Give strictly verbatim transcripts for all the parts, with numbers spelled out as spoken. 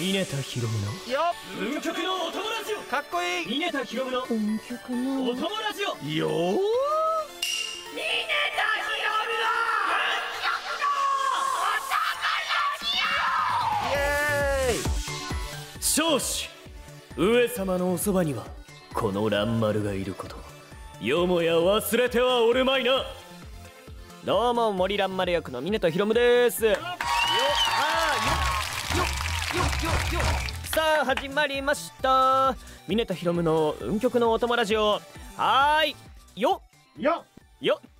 峰田ヒロムのよっ、 運極のお友ラジオ。 かっこいい。 峰田ヒロムの運極のお友ラジオ。 よー、 峰田ヒロムの運極のイエーイ。 少子上様のおそばにはこの蘭丸がいること、よもや忘れてはおるまいな。 どうも森蘭丸役の峰田ヒロムです。よっ、さあ始まりました、峰田ヒロムの運極のお供ラジオ。はーい、よっよっよっ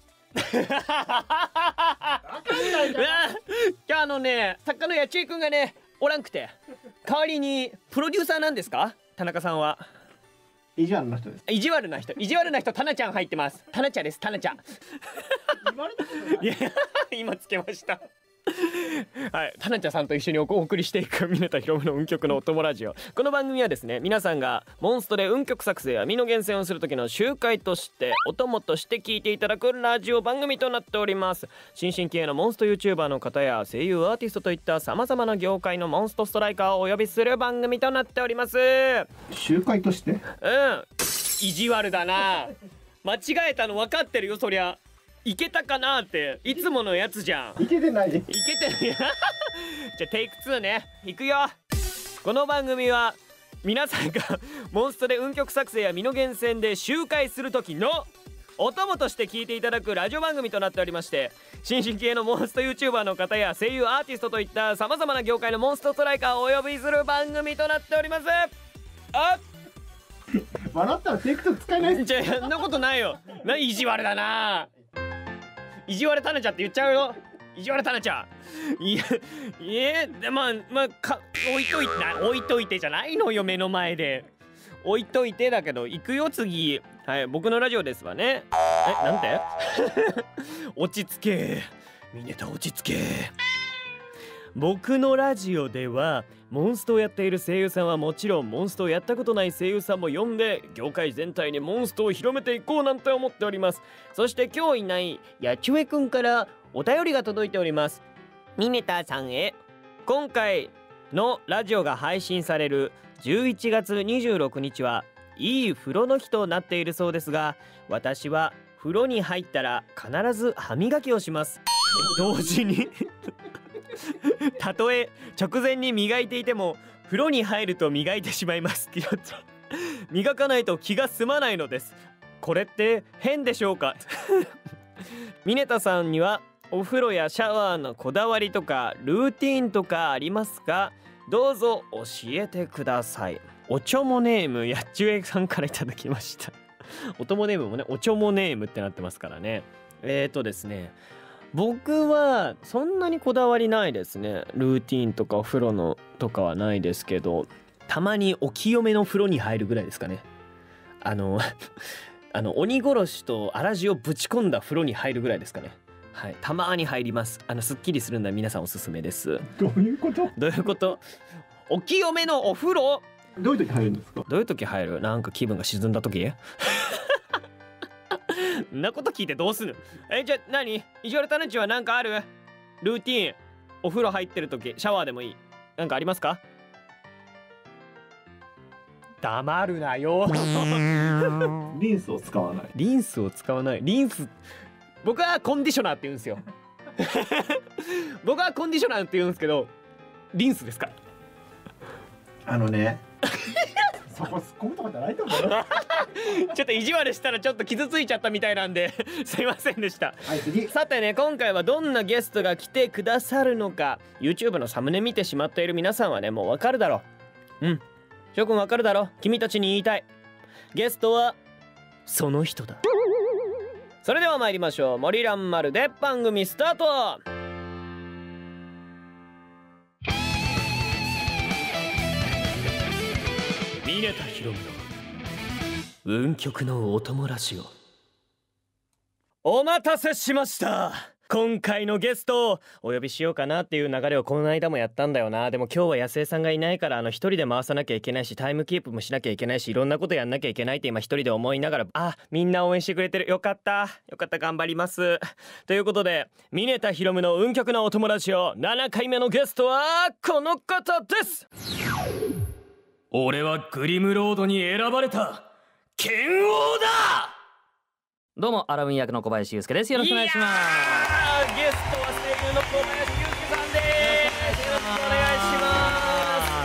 今日あのね、作家のやちえくんがねおらんくて、代わりにプロデューサーなんですか、田中さんは。 意地悪な人です。 意地悪な人、意地悪な人、タナちゃん入ってます。タナちゃんです、タナちゃん。 言われたことない。 いや今つけました。はい、タナちゃんさんと一緒にお送りしていく峰田ヒロムの運極のお供ラジオ。この番組はですね、皆さんがモンストで運極作成や身の厳選をする時の集会としてお供として聞いていただくラジオ番組となっております。新進気鋭のモンスト YouTuber の方や声優アーティストといったさまざまな業界のモンストストライカーをお呼びする番組となっております。 集会として。 うん、意地悪だな。間違えたの分かってるよ、そりゃ。いけたかなって、いつものやつじゃん。 いけてない。 いけてないじゃあテイクツーね、いくよ。この番組は皆さんがモンストで運極作成や身の厳選で周回する時のお供として聞いていただくラジオ番組となっておりまして、新進気鋭のモンスト YouTuber の方や声優アーティストといったさまざまな業界のモンストストライカーをお呼びする番組となっております。あっ笑ったらテイクト使えない。 じゃあそんなことないよ。な、意地悪だな。意地悪タナちゃんって言っちゃうよ。意地悪タナちゃん。いや、いや、でまあまあか置いといてな、置いといてじゃないのよ、目の前で。置いといてだけど、行くよ次。はい、僕のラジオですわね。え、なんて？落ち着け。峰田落ち着け。僕のラジオではモンストをやっている声優さんはもちろん、モンストをやったことない声優さんも呼んで業界全体にモンストを広めていこうなんて思っております。そして今日いないやちゅえくんからお便りが届いております。峰田さんへ。今回のラジオが配信されるじゅういちがつにじゅうろくにちはいい風呂の日となっているそうですが、私は風呂に入ったら必ず歯磨きをします。同時にたとえ直前に磨いていても風呂に入ると磨いてしまいます。磨かないと気が済まないのです。これって変でしょうか？峰田さんにはお風呂やシャワーのこだわりとかルーティーンとかありますか？どうぞ教えてください。おちょもネームやっちゅえさんからいただきました。おともネームもね、おちょもネームってなってますからね。えーとですね僕はそんなにこだわりないですね。ルーティーンとかお風呂のとかはないですけど、たまにお清めの風呂に入るぐらいですかね。あのあの鬼殺しと荒地をぶち込んだ風呂に入るぐらいですかね。はい、たまに入ります。あのすっきりするのは皆さんおすすめです。 どういうこと？ どういうこと？お清めのお風呂。 どういう時入るんですか？ どういう時入る？なんか気分が沈んだ時？んなこと聞いてどうすんの？え、じゃあ何？意地悪タナチは何かある？ルーティーン。お風呂入ってる時、シャワーでもいい。なんかありますか？黙るなよ。 リンスを使わない。 リンスを使わない。リンス、僕はコンディショナーって言うんですよ。僕はコンディショナーって言うんですけど、リンスですから。 あのねそこ突っ込むとかじゃないと思うよ。 ちょっと意地悪したらちょっと傷ついちゃったみたいなんで、すいませんでした。 はい、次。 さてね、今回はどんなゲストが来てくださるのか、 YouTube のサムネ見てしまっている皆さんはね、もうわかるだろう。うん、諸君わかるだろう。君たちに言いたい。ゲストはその人だ。それでは参りましょう。森蘭丸で番組スタート。峰田ヒロムの運極のお供ラジオ。お待たせしました。 今回のゲストをお呼びしようかなっていう流れをこの間もやったんだよな。でも今日は安江さんがいないから、あの一人で回さなきゃいけないし、タイムキープもしなきゃいけないし、いろんなことやんなきゃいけないって今一人で思いながら、あ、みんな応援してくれてる、よかったよかった、頑張りますということで、峰田ひろむの運極なお友達をななかいめのゲストはこの方です。俺はグリムロードに選ばれた剣王だ。 どうもアラウィン役の小林祐介です。よろしくお願いします。 ゲストは声優の小林祐介さんです。よろしくお願いします。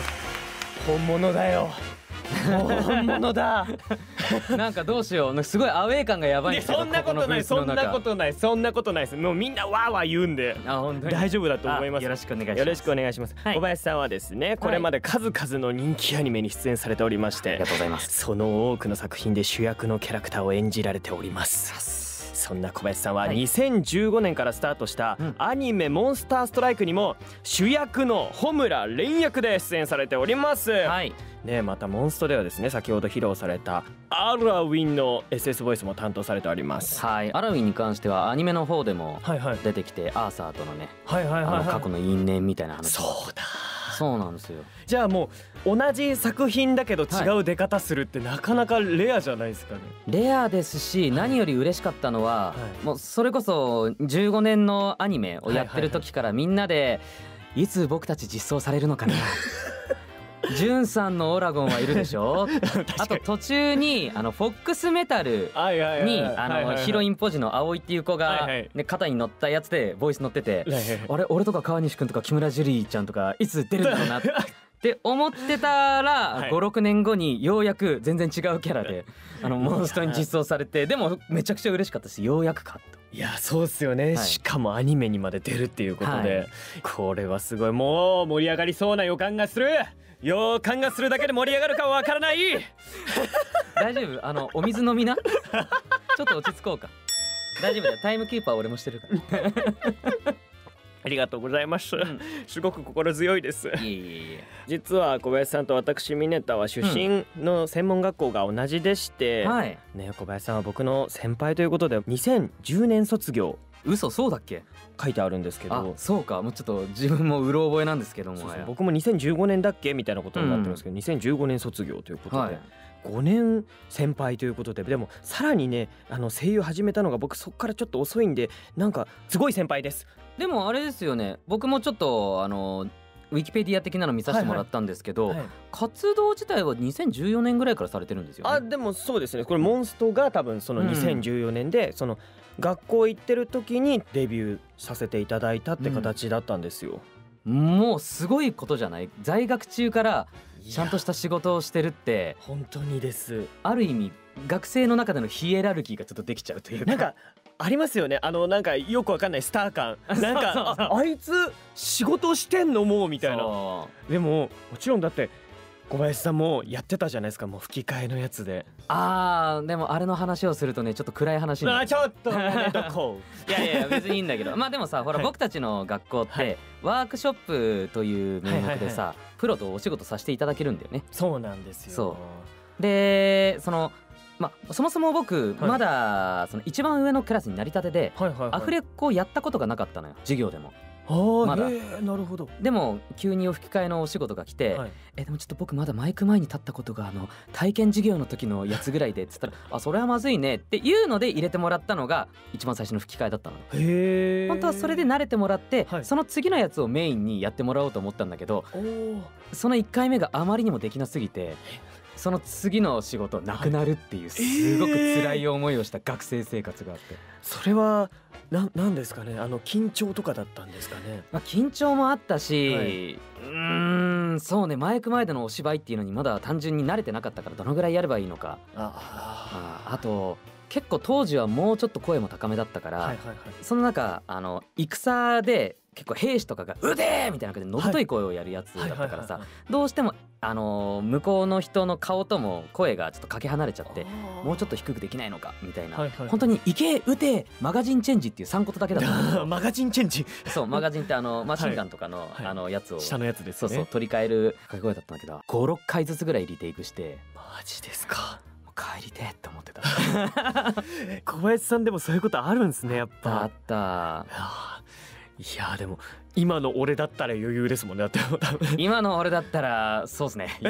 本物だよ。本物だ。 なんかどうしよう、すごいアウェー感がやばいんですよ。 そんなことない、そんなことない、そんなことないです。もうみんなわーわー言うんで、 あ、本当に大丈夫だと思います。 よろしくお願いします。 よろしくお願いします。 はい、 小林さんはですね、これまで数々の人気アニメに出演されておりまして、 ありがとうございます。 その多くの作品で主役のキャラクターを演じられております。そんな小林さんはにせんじゅうごねんからスタートしたアニメモンスターストライクにも主役の穂村蓮役で出演されております。 はいね、またモンストではですね、先ほど披露されたアラウィンの エスエス ボイスも担当されております。 はい、アラウィンに関してはアニメの方でもはいはい出てきて、アーサーとのね、 はいはいはいはい、 あの過去の因縁みたいな話。 そうだ、 そうなんですよ。 じゃあもう同じ作品だけど違う出方するってなかなかレアじゃないですかね。 レアですし、何より嬉しかったのは、はい、もうそれこそじゅうごねんのアニメをやってる時からみんなでいつ僕たち実装されるのかなジュンさんのオラゴンはいるでしょあと途中にあのフォックスメタルにあのヒロインポジの葵っていう子が、ね、肩に乗ったやつでボイス乗ってて、あれ俺とか川西くんとか木村ジュリーちゃんとかいつ出るんだろうなって思ってたら、ごろくねんごにようやく全然違うキャラであのモンストに実装されて、でもめちゃくちゃ嬉しかったし、ようやくかと。 いやそうっすよね、はい、しかもアニメにまで出るっていうことで、はい、これはすごい、もう盛り上がりそうな予感がする。予感がするだけで盛り上がるかはわからない大丈夫、あのお水飲みなちょっと落ち着こうか。大丈夫だよ、タイムキーパー俺もしてるからありがとうございます、うん、すごく心強いです。いえいえいえ、実は小林さんと私峰田は出身の専門学校が同じでして、うん、はいね、小林さんは僕の先輩ということでにせんじゅうねん卒業。 嘘、そうだっけ？ 書いてあるんですけど。あ、 そうか、もうちょっと自分もうろ覚えなんですけども、 そうそう、僕もにせんじゅうごねんだっけみたいなことになってるんですけど、うん、にせんじゅうごねん卒業ということで、はい、ごねん先輩ということで、でもさらにね、あの声優始めたのが僕そっからちょっと遅いんで、なんかすごい先輩です。 でもあれですよね、僕もちょっとあのウィキペディア的なの見させてもらったんですけど、はいはいはい、活動自体はにせんじゅうよねんぐらいからされてるんですよね。 あ、でもそうですね、これモンストが多分そのにせんじゅうよねんで、うん、その学校行ってる時にデビューさせていただいたって形だったんですよ、 うん、もうすごいことじゃない？在学中からちゃんとした仕事をしてるって。本当にです。ある意味学生の中でのヒエラルキーがちょっとできちゃうというか、 なんかありますよね、あのなんかよくわかんないスター感なんかそうそうそう、 あ, あいつ仕事してんのもうみたいな。でももちろんだって小林さんもやってたじゃないですか、もう吹き替えのやつで。 あー、でもあれの話をするとね、ちょっと暗い話になる。 あ、ちょっとねどこいやいや別にいいんだけどまあでもさ、ほら、はい、僕たちの学校って、はい、ワークショップという名目でさ、はいはいはい、プロとお仕事させていただけるんだよね。 そうなんですよ。 そうで、そのまあ、そもそも僕、はい、まだその一番上のクラスになりたてで、はいはいはい、アフレコをやったことがなかったのよ、授業でも。まだなるほど。 でも急にお吹き替えのお仕事が来て、はい、えでもちょっと僕まだマイク前に立ったことがあの体験授業の時のやつぐらいでっつったらあ、それはまずいねっていうので入れてもらったのが一番最初の吹き替えだったの。へー。本当はそれで慣れてもらって、はい、その次のやつをメインにやってもらおうと思ったんだけど、そのいっかいめがあまりにもできなすぎて、その次の仕事なくなるっていうすごく辛い思いをした学生生活があって、 それはななんですかね、あの緊張とかだったんですかね。 まあ、緊張もあったし、はい、うーんそうね、マイク前でのお芝居っていうのにまだ単純に慣れてなかったから、どのぐらいやればいいのか。あああと結構当時はもうちょっと声も高めだったから、はいはいはい、その中あの戦で結構兵士とかが「うでー!」みたいな感じでのぶとい声をやるやつだったからさ、どうしてもあのー、向こうの人の顔とも声がちょっとかけ離れちゃって、もうちょっと低くできないのかみたいな、はいはい、本当に「いけ撃てマガジンチェンジ」っていうさんことだけだったんだけどマガジンチェンジそうマガジンってあのマシンガンとかの、はい、あのやつを下のやつですね。 そうそう取り替える掛け声だったんだけど、ごろっかいずつぐらいリテイクして。 マジですか。 帰りてえって思ってた。 小林さんでもそういうことあるんですねやっぱ。 あった。 はあ、いやでも今の俺だったら余裕ですもんね。だって多分今の俺だったらそうですね。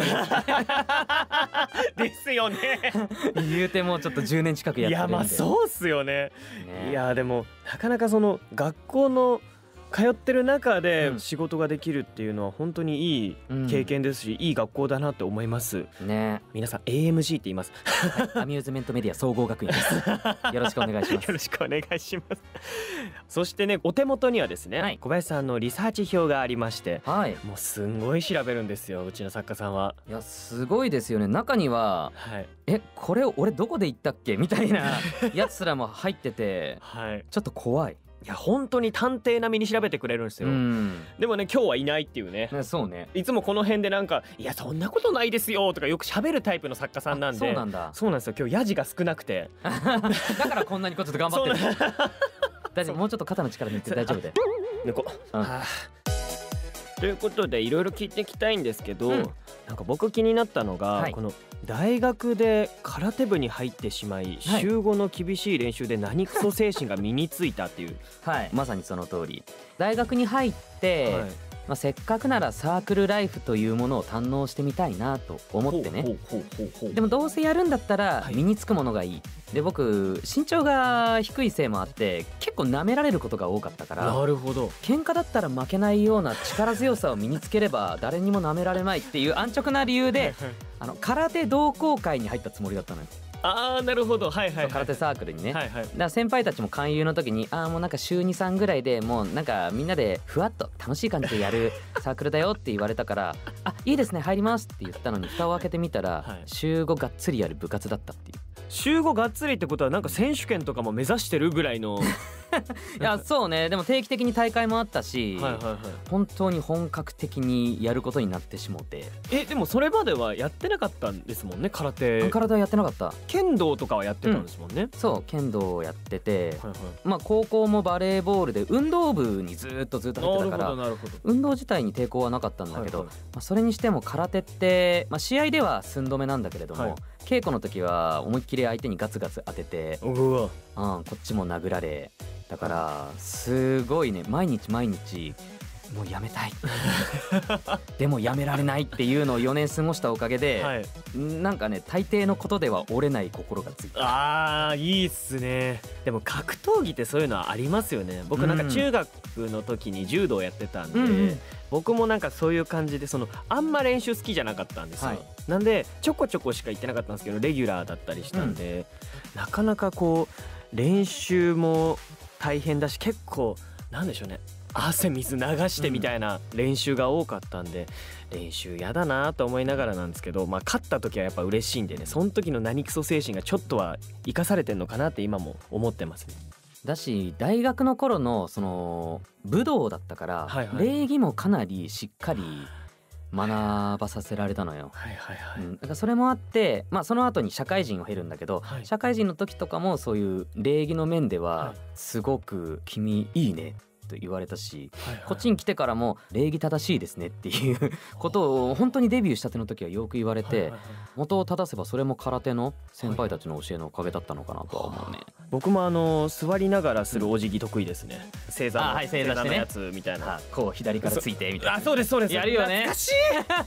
ですよね。 言うてもちょっとじゅうねん近くやってるんで。 いやまあそうっすよね。 ねいやでもなかなかその学校の通ってる中でうん仕事ができるっていうのは本当にいい経験ですし、いい学校だなって思います。 ね。 皆さん エーエムジー って言います。 アミューズメントメディア総合学院です。よろしくお願いしまよろす。 しくお願いします。そしてねお手元にはですね、 はい小林さんのリサーチ表がありまして、 はい。 もうすんごい調べるんですようちの作家さんは。 いやすごいですよね。中にははいえこれ俺どこで言ったっけみたいなやつすらも入っててはい。 ちょっと怖い。 いや本当に探偵並みに調べてくれるんですよ。 うん。 でもね今日はいないっていうね。 ねそうね。 いつもこの辺でなんかいやそんなことないですよとかよく喋るタイプの作家さんなんで。 そうなんだ。 そうなんですよ今日ヤジが少なくて。 だからこんなにこうちょっと頑張ってる。 そうなん大丈夫。もうちょっと肩の力抜いて大丈夫で。 抜こう、 うんはあということでいろいろ聞いていきたいんですけど、 うんなんか僕気になったのが、 はいこの大学で空手部に入ってしまい、 はい週ごの厳しい練習で何クソ精神が身についたっていう、 はい。まさにその通り。大学に入って、 はいまあせっかくならサークルライフというものを堪能してみたいなと思ってね。 ほうほうほうほうほうでもどうせやるんだったらはい身につくものがいい。で僕身長が低いせいもあって結構舐められることが多かったからなるほど。 喧嘩だったら負けないような力強さを身につければ誰にも舐められないっていう安直な理由であの空手同好会に入ったつもりだったのよ。 ああなるほどはいはいはい。 空手サークルにね。 はいはい。 だから先輩たちも勧誘の時に「ああもうなんか週にさんぐらいでもうなんかみんなでふわっと楽しい感じでやるサークルだよ」って言われたから「あいいですね入ります」って言ったのに蓋を開けてみたら、 はい週ごがっつりやる部活だったっていう。 週ごがっつりってことはなんか選手権とかも目指してるぐらいの。 いやそうね。でも定期的に大会もあったし、 はいはいはい。 本当に本格的にやることになってしもて。 えでもそれまではやってなかったんですもんね空手。 体はやってなかった。 剣道とかはやってたんですもんね。 そう剣道をやってて、 はいはい。 まあ高校もバレーボールで運動部にずっとずっと入ってたからなるほどなるほど。 運動自体に抵抗はなかったんだけど、 はいはいまあ、それにしても空手って、まあ、試合では寸止めなんだけれども、 はい稽古の時は思いっきり相手にガツガツ当てて、 うわ。 うん、こっちも殴られだからすごいね毎日毎日もうやめたいでもやめられないっていうのをよねん過ごしたおかげで、 はい。 なんかね大抵のことでは折れない心がついた。 あーいいっすね。でも格闘技ってそういうのはありますよね。僕なんか中学の時に柔道やってたんで、 うんうん僕もなんかそういう感じでそのあんま練習好きじゃなかったんですよ、 はいなんでちょこちょこしか行ってなかったんですけどレギュラーだったりしたんで、なかなかこう練習も大変だし結構なんでしょうね汗水流してみたいな練習が多かったんで、練習やだなと思いながらなんですけど、まあ勝った時はやっぱ嬉しいんでね、その時の何クソ精神がちょっとは生かされてんのかなって今も思ってますね。 だし大学の頃のその武道だったから、 はいはい礼儀もかなりしっかり学ばさせられたのよ。 はいはいはい、 うん、だからそれもあって、まあ、その後に社会人を経るんだけど、 はい社会人の時とかもそういう礼儀の面でははいすごく「君いいね」と言われたし、 はいはいこっちに来てからも「礼儀正しいですね」っていうことを本当にデビューしたての時はよく言われて、 はいはいはい元を正せばそれも空手の先輩たちの教えのおかげだったのかなとは思うね。 僕もあの座りながらするお辞儀得意ですね。正座の、 あはい正座してねのやつみたいな。 あこう左からついてみたいな。 あそうですそうです。 やるよね懐かしい。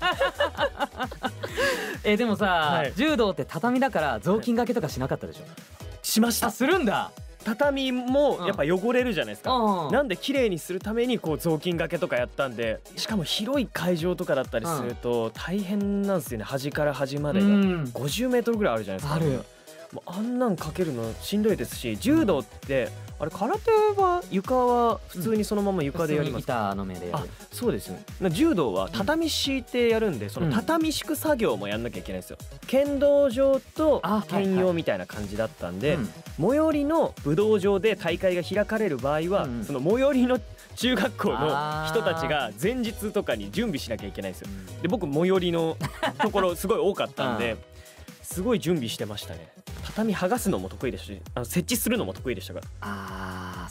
えでもさ、 はい柔道って畳だから雑巾がけとかしなかったでしょ。 しました。 するんだ。 畳もやっぱ汚れるじゃないですか。 うんなんで綺麗にするためにこう雑巾がけとかやったんで、しかも広い会場とかだったりすると大変なんですよね。端から端までがうんごじゅうメートルぐらいあるじゃないですか。 ある。 もうあんなんかけるのしんどいですし、柔道ってあれ空手は床は普通にそのまま床でやりますか。 板の目でやある。 そうですね。な柔道は畳敷いてやるんで、その畳敷く作業もやんなきゃいけないんですよ。剣道場とあはいはい剣用みたいな感じだったんで、 うん最寄りの武道場で大会が開かれる場合は、 うんその最寄りの中学校のあー人たちが前日とかに準備しなきゃいけないんですよ。で僕最寄りのところすごい多かったんで、すごい準備してましたね。畳剥がすのも得意ですし、あの設置するのも得意でしたから。 あー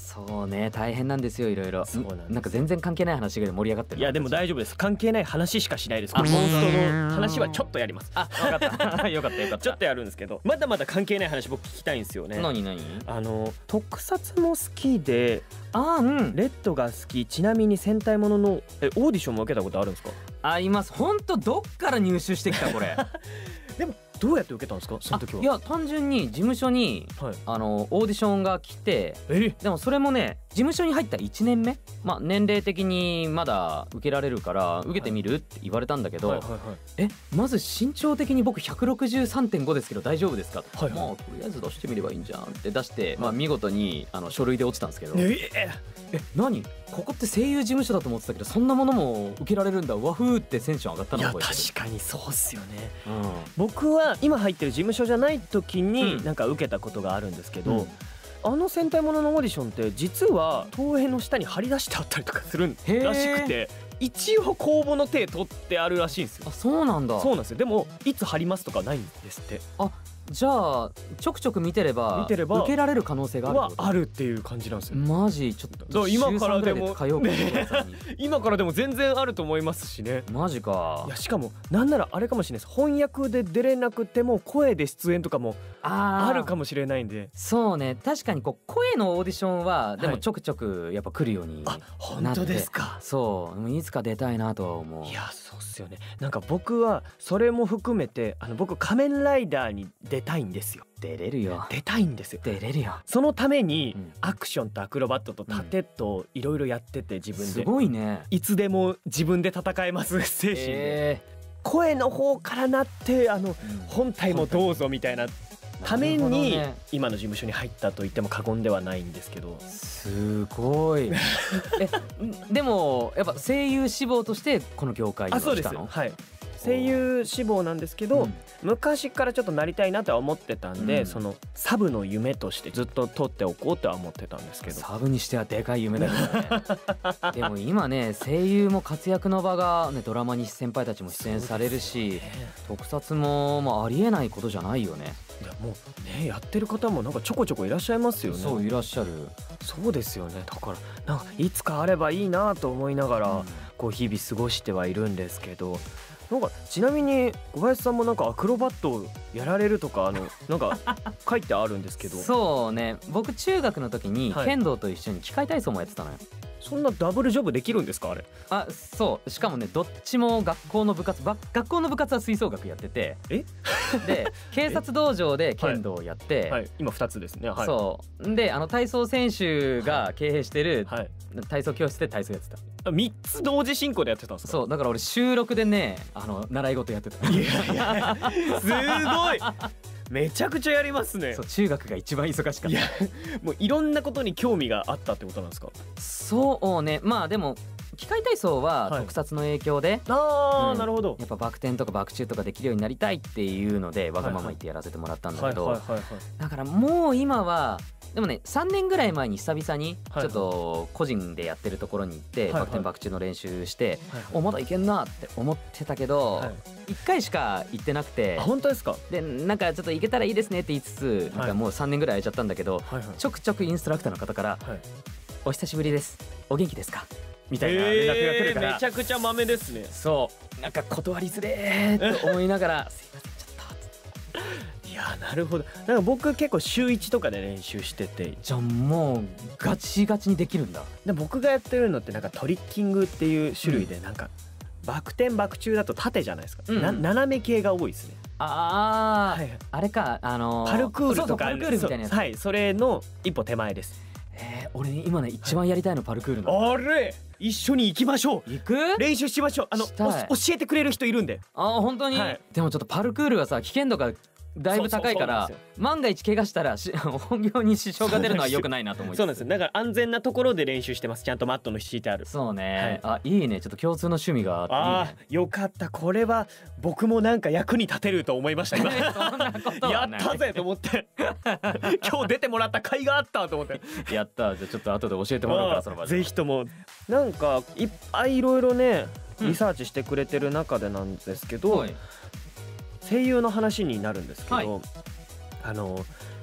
そうね、大変なんですよ、いろいろ。 そうなんです。 なんか全然関係ない話が盛り上がってる。 いやでも大丈夫です。関係ない話しかしないです。このモンストの話はちょっとやります。 あ、分かったよかったよかった。 ちょっとやるんですけど、まだまだ関係ない話僕聞きたいんですよね。 何何？ あの特撮も好きで、 あー、うん、 レッドが好き。ちなみに戦隊もののえオーディションも受けたことあるんですか？ あります。ほんとどっから入手してきたこれ。 でもどうやって受けたんですかその時は？ いや単純に事務所に、はい、あのオーディションが来て、えでもそれもね事務所に入ったいちねんめ、まあ年齢的にまだ受けられるから受けてみる、はい、って言われたんだけど、はいはいはい、えまず身長的に僕ひゃくろくじゅうさんてんごですけど大丈夫ですか、はいはい、まあとりあえず出してみればいいんじゃんって出して、まあ見事にあの書類で落ちたんですけど、ええ何ここって声優事務所だと思ってたけどそんなものも受けられるんだ、和風ってテンション上がったの。 いや確かにそうっすよね、うん、僕は今入ってる事務所じゃない時になんか受けたことがあるんですけど、うん、あの戦隊もののオーディションって実は東映の下に貼り出してあったりとかするらしくて、一応公募の手取ってあるらしいんですよ。 あ、そうなんだ。 そうなんですよ。でもいつ貼りますとかないんですって。 あ、じゃあちょくちょく見てれば見てれば受けられる可能性があるってこと？ はあるっていう感じなんですよ。 マジちょっと今からでも週さんぐらいで通おうかな今からでも全然あると思いますしね。 マジか。 いやしかもなんならあれかもしれないです。翻訳で出れなくても声で出演とかもあるかもしれないんで。 そうね、確かにこう声のオーディションはでもちょくちょくやっぱ来るようになって、 はい、あ、本当ですか。 そういつか出たいなとは思う。 いやそうっすよね。なんか僕はそれも含めてあの僕仮面ライダーに出たいんですよ。 出れるよ。 出たいんですよ。 出れるよ。 そのためにアクションとアクロバットと盾といろいろやってて自分で、 すごいね。 いつでも自分で戦えます精神で、 えー、声の方からなってあの、うん、本体もどうぞみたいなために、ね、今の事務所に入ったと言っても過言ではないんですけど。 すごいえでもやっぱ声優志望としてこの業界に来たの？あ、そうです。はい、 声優志望なんですけど、うん、昔からちょっとなりたいなとは思ってたんで、うん、そのサブの夢としてずっと取っておこうとは思ってたんですけど。 サブにしてはでかい夢だけどねでも今ね声優も活躍の場が、ね、ドラマに先輩たちも出演されるし、ね、特撮も、まあ、ありえないことじゃないよね。 いやもうねやってる方もなんかちょこちょこいらっしゃいますよね。 そういらっしゃる。 そうですよね。だからなんかいつかあればいいなと思いながら、うん、こう日々過ごしてはいるんですけど。なんかちなみに小林さんもなんかアクロバットやられるとかあのなんか書いてあるんですけどそうね、僕中学の時に剣道と一緒に器械体操もやってたのよ。 そんなダブルジョブできるんですかあれ？ あ、そうしかもねどっちも学校の部活ば学校の部活は吹奏楽やってて、 えで警察道場で剣道をやって、 はいはい、今ふたつですね、はい、 そうであの体操選手が経営してる体操教室で体操やってた。 みっつ同時進行でやってたんですか？ そうだから俺週ろくでねあの習い事やってた。いやいやすごいめちゃくちゃやりますね。 そう中学が一番忙しかった。いやもういろんなことに興味があったってことなんですか？ そうね、まあでも器械体操は特撮の影響で、はい、 あー、うん、なるほど。 やっぱバク転とかバク宙とかできるようになりたいっていうのでわがまま言ってやらせてもらったんだけど、だからもう今はでもねさんねんぐらい前に久々にちょっと個人でやってるところに行ってバク転バク宙の練習しておまだいけんなって思ってたけどいっかいしか行ってなくて。 あ、本当ですか？ でなんかちょっと行けたらいいですねって言いつつなんかもうさんねんぐらい空いちゃったんだけどちょくちょくインストラクターの方から「お久しぶりです、お元気ですか?」みたいな連絡が来るから、 めちゃくちゃ豆ですね。 そうなんか断りづれーと思いながらすいませんちょっと。 いやなるほど。なんか僕結構週いちとかで練習してて。 じゃあもうガチガチにできるんだ。 で僕がやってるのってなんかトリッキングっていう種類で、うん、なんかバク転バク宙だと縦じゃないですか、うん、な斜め系が多いですね。 ああ、はい、あれかあのー、 パルクールとかパルクールみたいなやつ。 はい、それの一歩手前です。 えー、俺今ね一番やりたいのパルクールなの。 あれ一緒に行きましょう。 行く？ 練習しましょう。あの教えてくれる人いるんで。 あ本当に、はい、でもちょっとパルクールはさ危険度がだいぶ高いから万が一怪我したらし本業に支障が出るのは良くないなと思います。 そうなんですよ。だから安全なところで練習してます。ちゃんとマットの敷いてある。 そうね、はい、あいいね。ちょっと共通の趣味があっていいね。 あよかった。これは僕もなんか役に立てると思いました今そんなことはない。 やったぜと思って今日出てもらった甲斐があったと思ってやった。じゃあちょっと後で教えてもらうからその場で。 ぜひとも。なんかいっぱいいろいろねリサーチしてくれてる中でなんですけど、うん、声優の話になるんですけど、はい、あの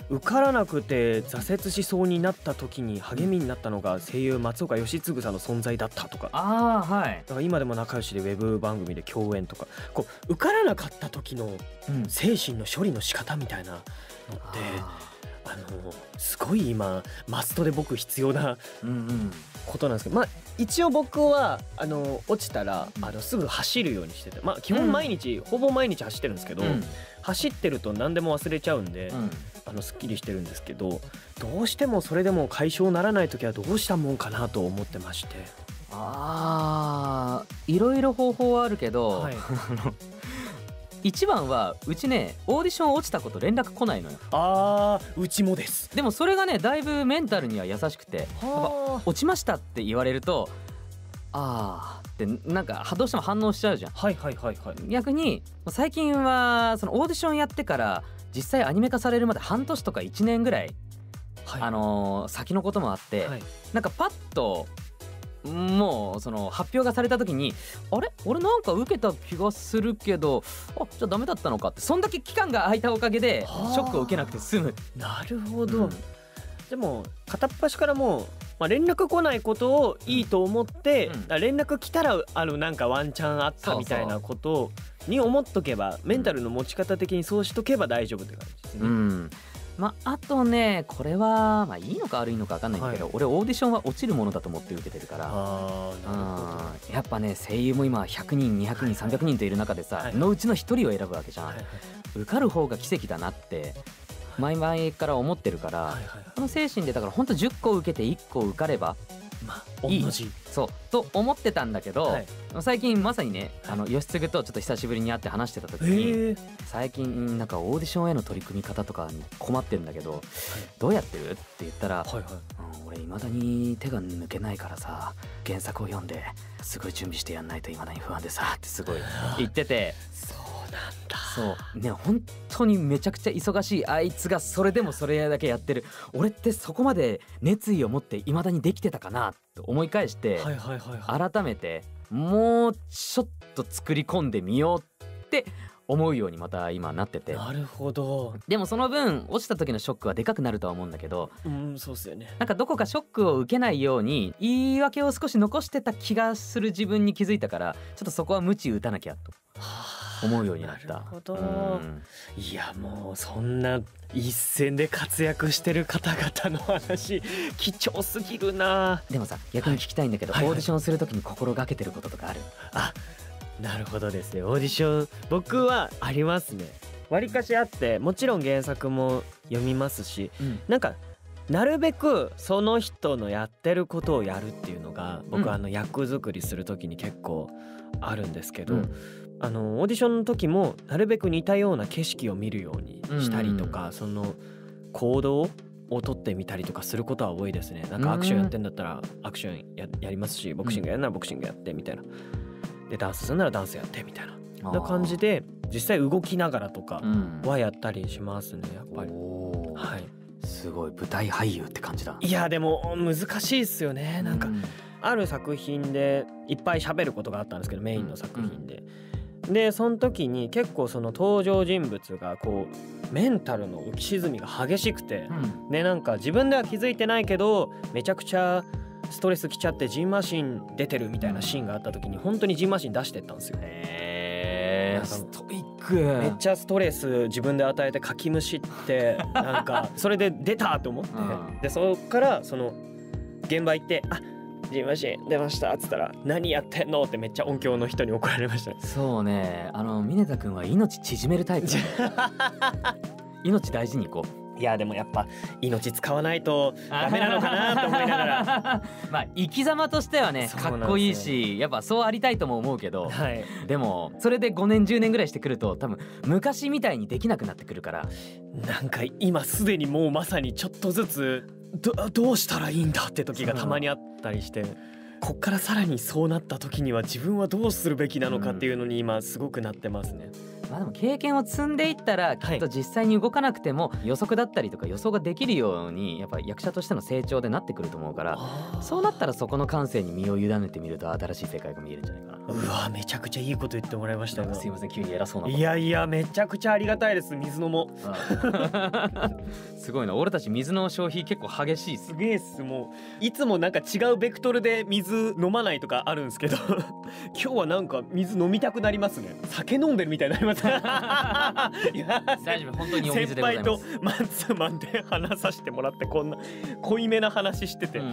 受からなくて挫折しそうになった時に励みになったのが声優松岡義嗣さんの存在だったとか、 ああはい。 だから今でも仲良しでウェブ番組で共演とか、こう受からなかった時の精神の処理の仕方みたいなのってあのすごい今マストで僕必要なことなんですけど、まあ一応僕はあの落ちたらあのすぐ走るようにしてて、まあ基本毎日、うん、ほぼ毎日走ってるんですけど、うん、走ってると何でも忘れちゃうんで、うん、あのすっきりしてるんですけど、どうしてもそれでも解消ならない時はどうしたもんかなと思ってまして。 あー、いろいろ方法はあるけど、はい、一番はうちねオーディション落ちたこと連絡来ないのよ。 あー、うちもです。 でもそれがねだいぶメンタルには優しくて、やっぱ落ちましたって言われるとあーってなんかどうしても反応しちゃうじゃん。 はいはいはいはい。 逆に最近はそのオーディションやってから実際アニメ化されるまで半年とかいちねんぐらい、はい、あのー、先のこともあって、はい、なんかパッともうその発表がされた時にあれ俺なんか受けた気がするけど、あじゃあダメだったのかって、そんだけ期間が空いたおかげでショックを受けなくて済む。 なるほど、うん、でも片っ端からもう、まあ、連絡来ないことをいいと思って、うん、だ連絡来たらあのなんかワンチャンあったみたいなことに思っとけば、メンタルの持ち方的にそうしとけば大丈夫って感じですね。うん、 まあ、あとねこれは、まあ、いいのか悪いのか分かんないんだけど、はい、俺オーディションは落ちるものだと思って受けてるから、あー、やっぱね声優も今ひゃくにんにひゃくにんさんびゃくにんといる中でさ、はいはい、のうちのひとりを選ぶわけじゃん、はいはい、受かる方が奇跡だなって前々から思ってるから、はいはいはい、この精神でだからほんとじゅっこ受けていっこ受かればまあいい、同じそうと思ってたんだけど、はい、最近まさにねあの義継とちょっと久しぶりに会って話してた時に、最近なんかオーディションへの取り組み方とかに困ってるんだけど、はい、どうやってるって言ったら、はいはい、うん、俺未だに手が抜けないからさ原作を読んですごい準備してやんないと未だに不安でさってすごい言っててそうなんだ。 そうね、本当にめちゃくちゃ忙しいあいつがそれでもそれだけやってる、俺ってそこまで熱意を持って未だにできてたかなと思い返して、はいはいはいはい、改めてもうちょっと作り込んでみようって思うようにまた今なってて。 なるほど。 でもその分落ちた時のショックはでかくなるとは思うんだけど、 うん、そうっすよね。 なんかどこかショックを受けないように言い訳を少し残してた気がする自分に気づいたから、ちょっとそこは鞭打たなきゃと思うようになった。 なるほど、うん、いやもうそんな一線で活躍してる方々の話貴重すぎるな。 でもさ逆に聞きたいんだけど、はい、オーディションする時に心がけてることとかある？ あ、なるほどですね。オーディション僕はありますね。わりかしあって、もちろん原作も読みますし、うん、なんかなるべくその人のやってることをやるっていうのが僕、うん、あの役作りする時に結構あるんですけど、うん、あのオーディションの時もなるべく似たような景色を見るようにしたりとか、うんうん、その行動を取ってみたりとかすることは多いですね。なんかアクションやってんだったらアクション や, やりますし、ボクシングやるならボクシングやってみたいな、でダンスするならダンスやってみたいなな感じで実際動きながらとかはやったりしますね、やっぱり。はい、 すごい舞台俳優って感じだ。 いやでも難しいっすよね。なんかある作品でいっぱい喋ることがあったんですけど、メインの作品で、うん、でその時に結構その登場人物がこうメンタルの浮き沈みが激しくて、うん、でなんか自分では気づいてないけどめちゃくちゃストレスきちゃってジンマシン出てるみたいなシーンがあった時に本当にジンマシン出してったんですよ。 へー、ストイック。 めっちゃストレス自分で与えてかきむしってなんかそれで出たと思って、でそこからその現場行って「あジンマシン出ました」っつったら「何やってんの?」ってめっちゃ音響の人に怒られました。 そうね、あの峰田くんは命縮めるタイプ命大事にいこう。 いやでもやっぱ命使わないとダメなのかなと思いながらまあ生き様としてはねかっこいいし、やっぱそうありたいとも思うけど、はい、でもそれでごねんじゅうねんぐらいしてくると多分昔みたいにできなくなってくるから、 なんか今すでにもうまさにちょっとずつ ど, どうしたらいいんだって時がたまにあったりして、こっからさらにそうなった時には自分はどうするべきなのかっていうのに今すごくなってますね。 まあでも経験を積んでいったらきっと実際に動かなくても予測だったりとか予想ができるようにやっぱ役者としての成長でなってくると思うから、そうなったらそこの感性に身を委ねてみると新しい世界が見えるんじゃないかな。 うわめちゃくちゃいいこと言ってもらいましたよ。 すいません急に偉そうなこと。 いやいやめちゃくちゃありがたいです。水飲もうすごいな、俺たち水の消費結構激しいっす。 すげえっす。もういつもなんか違うベクトルで水飲まないとかあるんですけど今日はなんか水飲みたくなりますね。酒飲んでるみたいになりますいや大丈夫、本当にお水でございます。 先輩とマンツーマンで話させてもらってこんな濃いめな話してて、うん、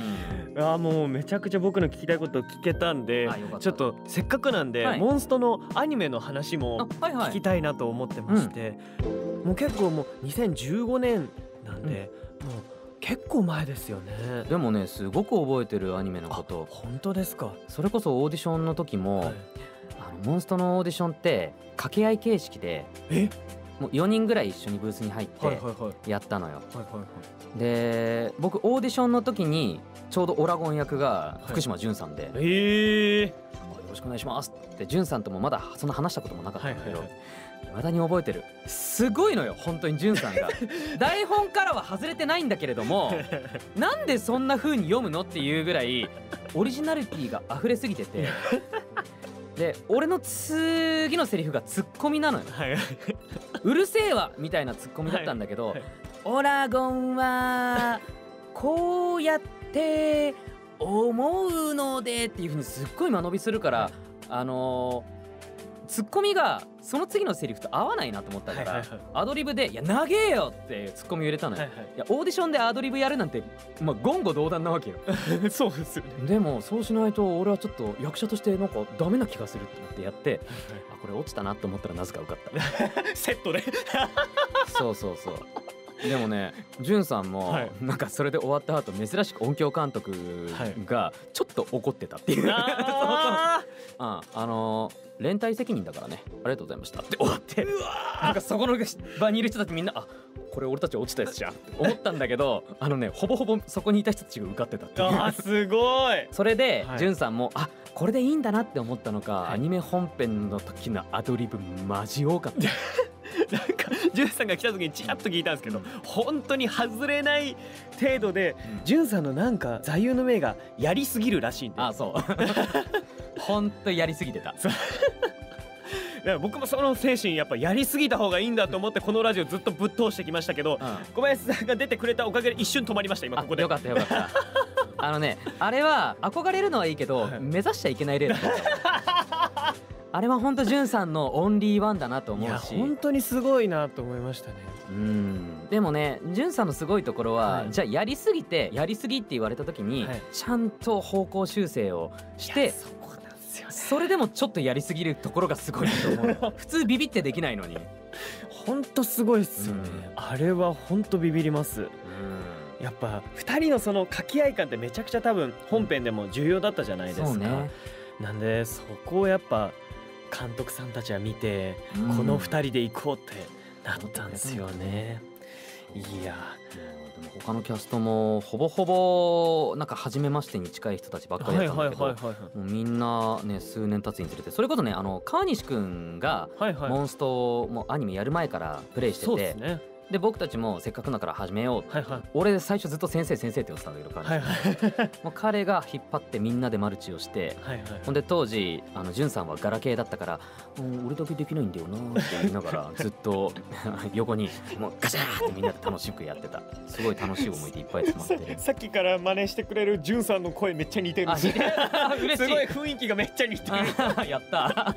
あもうめちゃくちゃ僕の聞きたいこと聞けたんで、ちょっとせっかくなんで、はい、モンストのアニメの話も聞きたいなと思ってまして、はいはいうん、もう結構もうにせんじゅうごねんなんで、うん、もう結構前ですよね。 でもねすごく覚えてるアニメのこと。 本当ですか。 それこそオーディションの時も、はい、あのモンストのオーディションって掛け合い形式でえもうよにんぐらい一緒にブースに入ってやったのよ。で僕オーディションの時にちょうどオラゴン役が福島潤さんで、 はい、えー、よろしくお願いしますって潤さんともまだそんな話したこともなかったんだけど、はいはいはい、未だに覚えてる。すごいのよ本当に潤さんが台本からは外れてないんだけれどもなんでそんな風に読むのっていうぐらいオリジナリティが溢れすぎててで俺の次のセリフがツッコミなのよ、はい、うるせえわみたいなツッコミだったんだけど、はいはい、オラゴンはこうやって思うのでっていう風にすっごい間延びするから、はい、あのーツッコミがその次のセリフと合わないなと思ったから、はいはいはい、アドリブで「いや長えよ!」ってツッコミを入れたのよ、はいはい、いやオーディションでアドリブやるなんて、まあ、言語道断なわけよそうですよね。 でもそうしないと俺はちょっと役者としてなんかダメな気がするって思ってやって、はいはい、あこれ落ちたなと思ったらなぜか受かったセットでそうそうそうでもね潤さんも、はい、なんかそれで終わった後珍しく音響監督がちょっと怒ってたっていう、はい、あ, あのー連帯責任だからねありがとうございましたって終わって、うわなんかそこの場にいる人たちみんなあこれ俺たち落ちたやつじゃんって思ったんだけどあのねほぼほぼそこにいた人たちが受かってたっていう。 あすごい。 それで潤、はい、さんもあこれでいいんだなって思ったのか、はい、アニメ本編の時のアドリブマジ多かったなんか潤さんが来た時にチラッと聞いたんですけど、うん、本当に外れない程度で潤、うん、さんのなんか座右の銘がやりすぎるらしいんで。 あそう本当やりすぎてただから僕もその精神やっぱやりすぎた方がいいんだと思ってこのラジオずっとぶっ通してきましたけど、うん、小林さんが出てくれたおかげで一瞬止まりました今ここで。 よかったよかったあのねあれは憧れるのはいいけど、はい、目指しちゃいけない例だったあれは本当潤さんのオンリーワンだなと思うし、 いや本当にすごいなと思いましたね。 うんでもね潤さんのすごいところは、はい、じゃあやりすぎてやりすぎって言われた時に、はい、ちゃんと方向修正をしてそこなんですよ、ね、それでもちょっとやりすぎるところがすごいと思う普通ビビってできないのに本当すごいっすよね、うん、あれは本当ビビります、うんやっぱふたりのその掛け合い感ってめちゃくちゃ多分本編でも重要だったじゃないですか、そうね、なんでそこをやっぱ監督さんたちは見て、うん、このふたりで行こうってなったんですよね、うん、いやでも他のキャストもほぼほぼなんか初めましてに近い人たちばっかりだったんだけど、もうみんなね数年経つにつれてそれこそねあの川西くんがモンストもアニメやる前からプレイしてて、そうですね、で僕たちもせっかくだから始めよう、はいはい、俺最初ずっと先生先生って言ってたんだけど彼、はいはい、もう彼が引っ張ってみんなでマルチをして、はいはい、ほんで当時あの潤さんはガラケーだったから俺だけできないんだよなって言いながらずっと横にもうガシャーってみんなで楽しくやってた。すごい楽しい思い出いっぱい詰まってるさっきから真似してくれる潤さんの声めっちゃ似てるんですよ嬉しいすごい雰囲気がめっちゃ似てるやった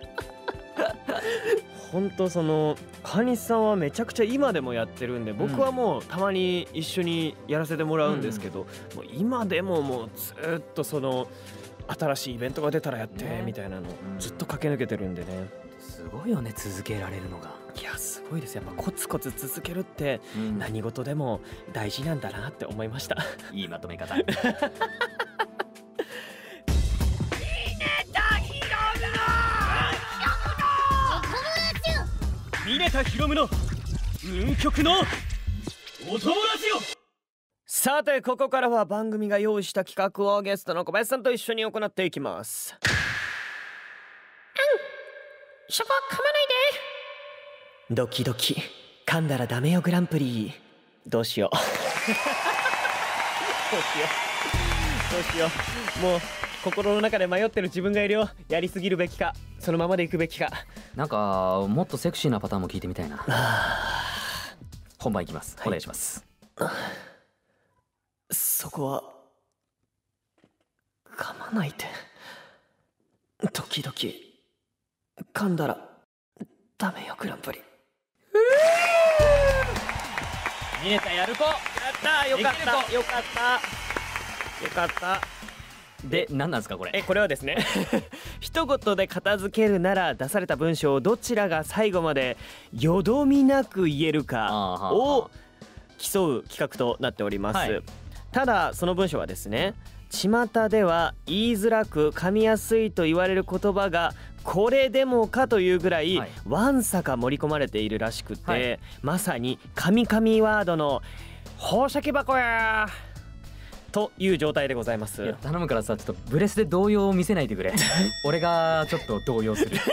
本当その川西さんはめちゃくちゃ今でもやってるんで、僕はもうたまに一緒にやらせてもらうんですけど、うん、もう今でももうずっとその新しいイベントが出たらやってみたいなのずっと駆け抜けてるんでね、 すごいよね続けられるのが。 いやすごいです。やっぱコツコツ続けるって何事でも大事なんだなって思いました、 うん、いいまとめ方峰田ひろむの運極のお友達よ。 さてここからは番組が用意した企画をゲストの小林さんと一緒に行っていきます。 そこ噛まないで。 ドキドキ噛んだらダメよグランプリ。どうしようどうしようどうしよう。もう心の中で迷ってる自分がいるよ。やりすぎるべきかそのままでいくべきか。 なんかもっとセクシーなパターンも聞いてみたいな。本番いきます、はい、お願いします。 そこは噛まないで。時々噛んだらダメよグランプリ。 ミネタやる子。 やったー、よかったよかったよかった。 で、何なんですかこれ。 え、これはですね一言で片付けるなら出された文章をどちらが最後までよどみなく言えるかを競う企画となっております、はい、ただその文章はですね、巷では言いづらく噛みやすいと言われる言葉がこれでもかというぐらい、はい、わんさか盛り込まれているらしくて、はい、まさに神々ワードの宝石箱やという状態でございます。いや頼むからさ、ちょっとブレスで動揺を見せないでくれ俺がちょっと動揺する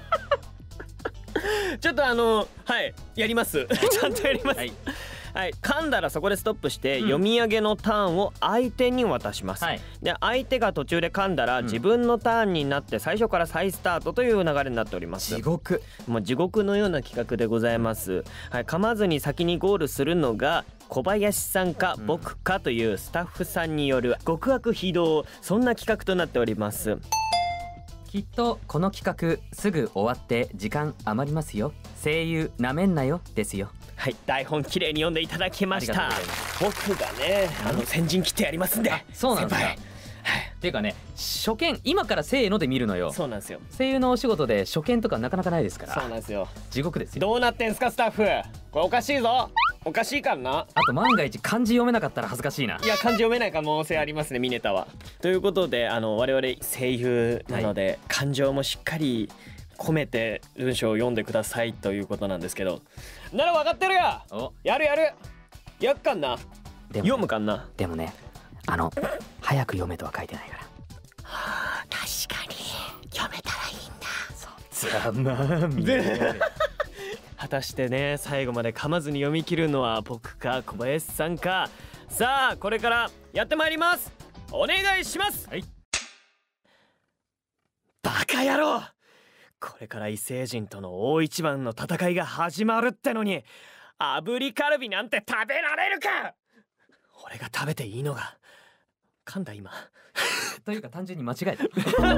ちょっとあのはいやりますちゃんとやります、はいはい、噛んだらそこでストップして、うん、読み上げのターンを相手に渡します、はい、で相手が途中で噛んだら、うん、自分のターンになって最初から再スタートという流れになっております。 地獄、 もう地獄のような企画でございます、はい、噛まずに先にゴールするのが小林さんか僕かというスタッフさんによる極悪非道、そんな企画となっております。 きっとこの企画すぐ終わって時間余りますよ。声優なめんなよですよ。 はい、台本きれいに読んでいただきました。僕がね、あの先陣切ってやりますんで。 そうなんですか。っていうかね、初見今からせーので見るのよ。 そうなんですよ。 声優のお仕事で初見とかなかなかないですから。 そうなんですよ。 地獄ですよ。 どうなってんすかスタッフ。これおかしいぞ。おかしいからな。 あと万が一漢字読めなかったら恥ずかしいな。 いや漢字読めない可能性ありますね、ミネタは。ということで、あの我々声優なので、はい、感情もしっかり込めて文章を読んでくださいということなんですけど。なら分かってるよ。やるやる。やっかんな。でも読むかんな。 でもね、あの早く読めとは書いてないから。 はあ、確かに読めたらいいんだ。 そう。ざまあみで。 果たしてね、最後まで噛まずに読み切るのは僕か小林さんか。さあこれからやってまいります。お願いします。はい。バカ野郎、これから異星人との大一番の戦いが始まるってのに炙りカルビなんて食べられるか。俺が食べていいのが噛んだ今というか単純に間違えた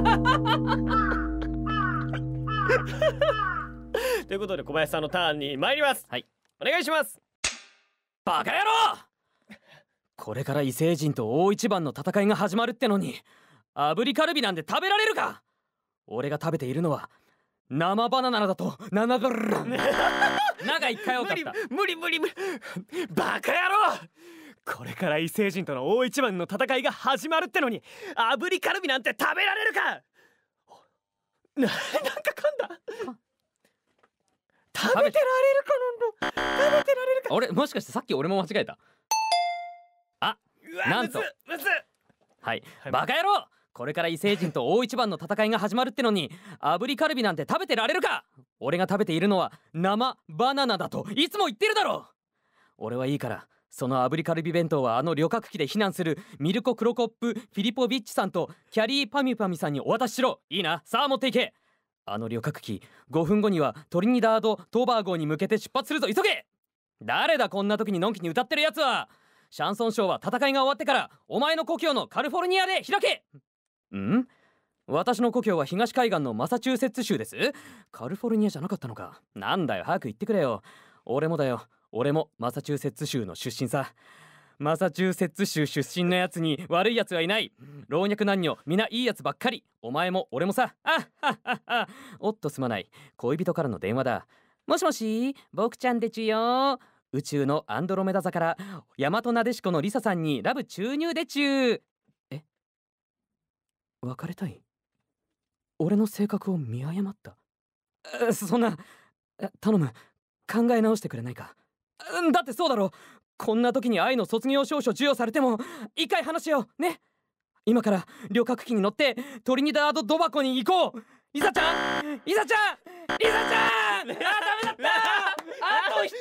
ということで小林さんのターンに参ります。はい、お願いします。 バカ野郎、これから異星人と大一番の戦いが始まるってのに炙りカルビなんて食べられるか。俺が食べているのは生バナナだとななドルなが一回多かった。 無理無理無理バカ野郎、これから異星人との大一番の戦いが始まるってのに炙りカルビなんて食べられるか。な、なんか噛んだ。食べてられるかなんだ。食べてられるか。 俺もしかしてさっき俺も間違えた。あ、なんとむずはい、バカ野郎、これから異星人と大一番の戦いが始まるってのに炙りカルビなんて食べてられるか。俺が食べているのは生バナナだといつも言ってるだろう。俺はいいからその炙りカルビ弁当はあの旅客機で避難するミルコ・クロコップ・フィリポビッチさんとキャリー・パミュパミさんにお渡ししろ。いいな、さあ持っていけ。あの旅客機ごふんごにはトリニダード・トバーゴに向けて出発するぞ、急げ。誰だこんな時にのんきに歌ってるやつは。シャンソンショーは戦いが終わってからお前の故郷のカリフォルニアで開け。ん？私の故郷は東海岸のマサチューセッツ州です。カリフォルニアじゃなかったのか。なんだよ、早く言ってくれよ。俺もだよ、俺もマサチューセッツ州の出身さ。マサチューセッツ州出身のやつに悪いやつはいない。老若男女皆いいやつばっかり。お前も俺もさ。あっはっはっは。おっとすまない、恋人からの電話だ。もしもし、僕ちゃんでちゅよ。宇宙のアンドロメダ座から大和なでしこのリサさんにラブ注入でちゅう。え、別れたい？俺の性格を見誤った？そんな、頼む、考え直してくれないか。だってそうだろ、こんな時に愛の卒業証書授与されても一回話しようね。今から旅客機に乗ってトリニダード・ドバコに行こう。リサちゃん、リサちゃん、リサちゃん、あーダメだった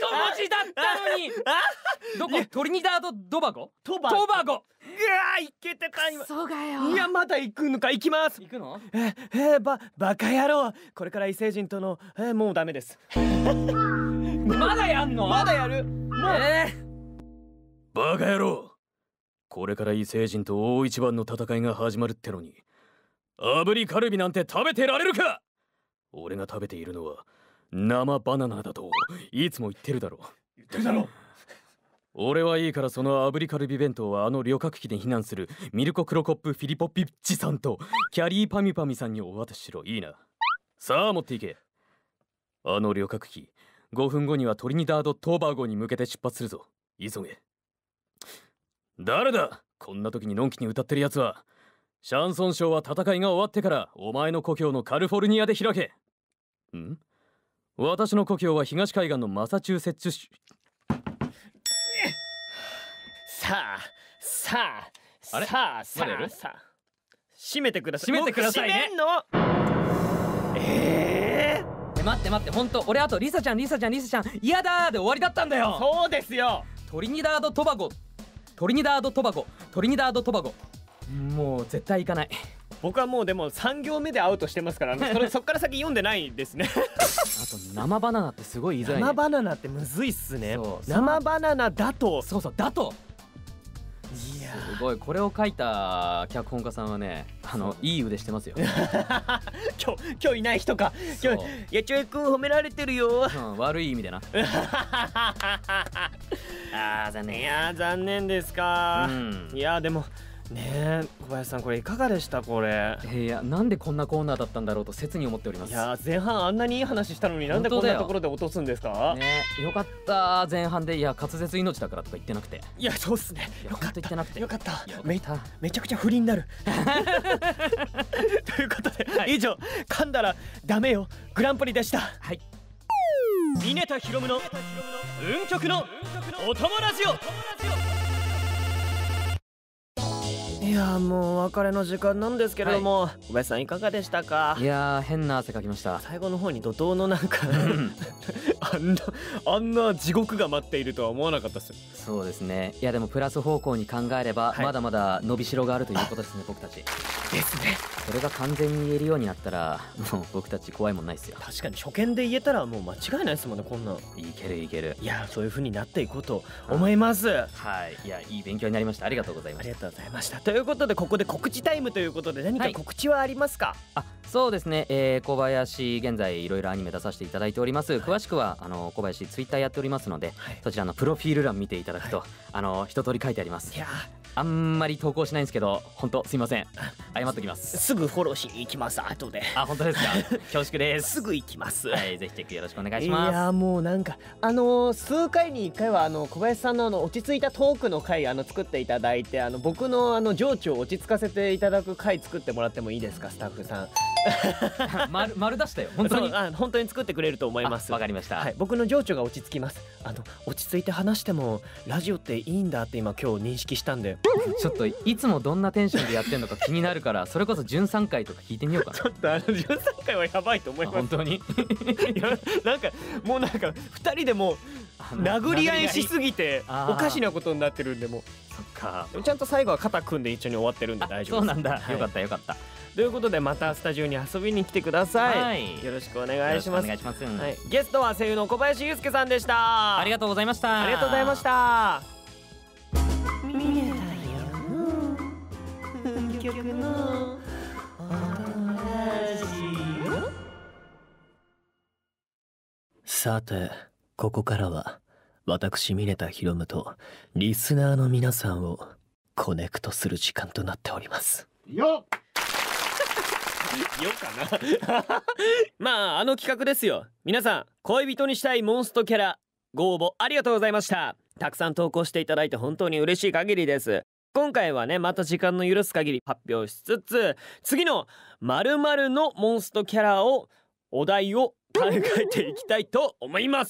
文字だったのに。どこ？トリニダード・ドバゴ？ トバトバゴ。 うわー、いけてた今。 そうがよ。 いや、まだ行くのか。行きます。 行くの？ ええー、ばバカ野郎、これから異星人との、えー、もうダメです。 まだやんの？ まだやる。もう、 えバカ野郎、これから異星人と大一番の戦いが始まるってのに、炙りカルビなんて食べてられるか。俺が食べているのは生バナナだといつも言ってるだろ。 言ってるだろ。 俺はいいから、その炙りカルビ弁当はあの旅客機で避難するミルコ・クロコップ・フィリポピッチさんとキャリー・パミパミさんにお渡ししろ。いいな。さあ持っていけ。あの旅客機ごふんごにはトリニダード・トーバーゴに向けて出発するぞ。急げ。誰だこんな時にのんきに歌ってるやつは。シャンソンショーは戦いが終わってからお前の故郷のカリフォルニアで開け。ん？私の故郷は東海岸のマサチューセッツ州。 さあさああれさあさまだやるあさあ、閉めてください。 閉めてくださいね。 僕閉めんの？えー、待って待って、本当俺あとリサちゃんリサちゃんリサちゃん嫌だーで終わりだったんだー、 よ。 そうですよ。 トリニダード・トバゴ、トリニダード・トバゴ、トリニダード・トバゴ。もう絶対行かない。 僕はもうでもさん行目でアウトしてますからね。それそっから先読んでないですね。 あと生バナナってすごい言いづらいね。 生バナナってむずいっすね。 そう生バナナだと。 そうそうだと。 いやすごい、これを書いた脚本家さんはね、あのいい腕してますよ。 今日今日いない人か。今日そうやちょいくん褒められてるよ。 うん、悪い意味でな。あー残い念。 やー残念ですか。 うんいやーでもねえ、小林さんこれいかがでしたこれ。 いや、なんでこんなコーナーだったんだろうと切に思っております。 いやー前半あんなにいい話したのになんでこん本当だよなところで落とすんですか。 ね、よかった前半で、いや滑舌命だからとか言ってなくて、 いやそうっすね。 いやよかっほんと言ってなくてたよかったよかっためめちゃくちゃ不倫になる。ということで、 はい以上噛んだらダメよグランプリでした。 はい。 峰田ひろむの運極のお供ラジオ。いやーもうお別れの時間なんですけれども、小林さんいかがでしたか。 いやー変な汗かきました。 最後の方に怒涛のなんかあんなあんな地獄が待っているとは思わなかったですよ。 そうですね。いやでもプラス方向に考えれば、 はいまだまだ伸びしろがあるということですね、僕たち。 ですね。 それが完全に言えるようになったら、もう僕たち怖いもんないっすよ。 確かに初見で言えたらもう間違いないですもんねこんなん。 いけるいける。 いやそういう風になっていこうと思います。 はい。いやいい勉強になりました。ありがとうございました。 ありがとうございました。ということでここで告知タイムということで何かはい告知はありますか。 あ、そうですね、えー、小林現在いろいろアニメ出させていただいております。詳しくはあの小林ツイッターやっておりますので、 はいそちらのプロフィール欄見ていただくと、あの一通り書いてありますい。やあんまり投稿しないんですけど、本当すいません、謝っときます。 すぐフォローしに行きます後で。 あ、本当ですか。恐縮ですすぐ行きます。 はい、ぜひチェックよろしくお願いしいます。 やもうなんかあのー、数回にいっかいはあの小林さんのあの落ち着いたトークの回あの作っていただいて、あの僕のあの情緒を落ち着かせていただく回作ってもらってもいいですかスタッフさん。 丸丸出したよ本当に。 そうあ本当に作ってくれると思います。 あわかりました。 はい、僕の情緒が落ち着きます。あの落ち着いて話してもラジオっていいんだって今今日認識したんで。 ちょっといつもどんなテンションでやってんのか気になるから、それこそじゅんさんかいとか聞いてみようかな。 ちょっとあのじゅうさんかいはやばいと思いあます。 本当に。 いやなんかもうなんかふたりでもう殴り合いしすぎてあーおかしなことになってるんで、もそっか。 うちゃんと最後は肩組んで一緒に終わってるんであ大丈夫です。 そうなんだ、 はいよかったよかった。 ということでまたスタジオに遊びに来てください。 はいよろしくお願いします。 よろしくお願いします。 はい、ゲストは声優の小林祐介さんでした。 ありがとうございました。 ありがとうございました。さてここからは私峰田ひろむとリスナーの皆さんをコネクトする時間となっております。 よっよかな。まああの企画ですよ。皆さん恋人にしたいモンストキャラご応募ありがとうございました。たくさん投稿していただいて本当に嬉しい限りです。今回はねまた時間の許す限り発表しつつ、次の〇〇のモンストキャラをお題を考えていきたいと思います。